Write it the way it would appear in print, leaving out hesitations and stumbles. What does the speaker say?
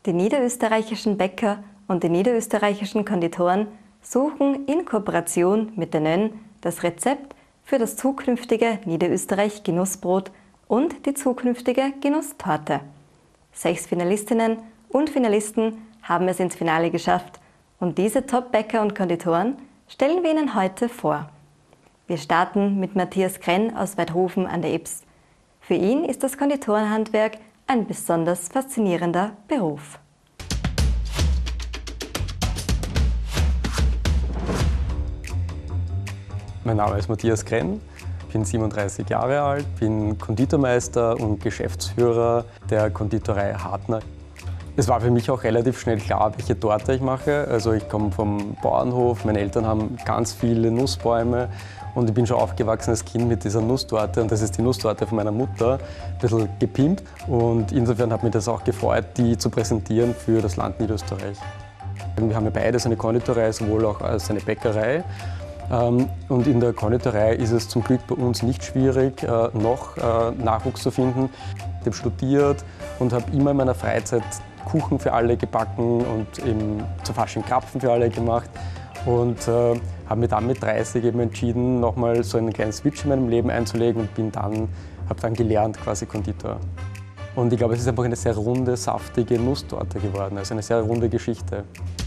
Die niederösterreichischen Bäcker und die niederösterreichischen Konditoren suchen in Kooperation mit der NÖN das Rezept für das zukünftige Niederösterreich-Genussbrot und die zukünftige Genusstorte. 6 Finalistinnen und Finalisten haben es ins Finale geschafft und diese Top-Bäcker und Konditoren stellen wir Ihnen heute vor. Wir starten mit Matthias Krenn aus Weidhofen an der Ybbs. Für ihn ist das Konditorenhandwerk ein besonders faszinierender Beruf. Mein Name ist Matthias Krenn, bin 37 Jahre alt, bin Konditormeister und Geschäftsführer der Konditorei Hartner. Es war für mich auch relativ schnell klar, welche Torte ich mache. Also ich komme vom Bauernhof, meine Eltern haben ganz viele Nussbäume und ich bin schon aufgewachsen als Kind mit dieser Nusstorte und das ist die Nusstorte von meiner Mutter, ein bisschen gepimpt und insofern hat mich das auch gefreut, die zu präsentieren für das Land Niederösterreich. Wir haben ja beides, eine Konditorei sowohl auch als eine Bäckerei. Und in der Konditorei ist es zum Glück bei uns nicht schwierig, noch Nachwuchs zu finden. Ich habe studiert und habe immer in meiner Freizeit Kuchen für alle gebacken und eben zu Fasching Krapfen für alle gemacht. Und habe mir dann mit 30 eben entschieden, nochmal so einen kleinen Switch in meinem Leben einzulegen und habe dann gelernt, quasi Konditor. Und ich glaube, es ist einfach eine sehr runde, saftige Nusstorte geworden, also eine sehr runde Geschichte.